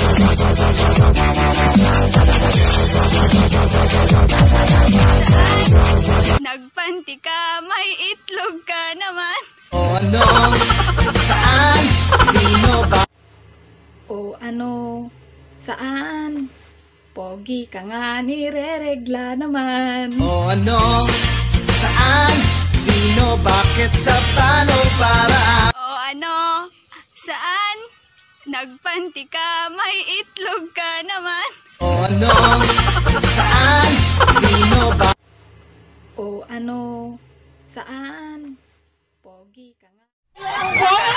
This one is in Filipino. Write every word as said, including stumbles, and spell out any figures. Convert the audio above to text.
Nagpanti ka, may itlog ka naman. O ano, saan, sino ba? O ano, saan? Pogi ka nga, nireregla naman. O ano, saan, sino, bakit, sa, paano, para? O ano, saan? Nagpanti ka, may itlog ka naman. O ano, saan, sino, ba? O ano, saan? Pogi ka nga.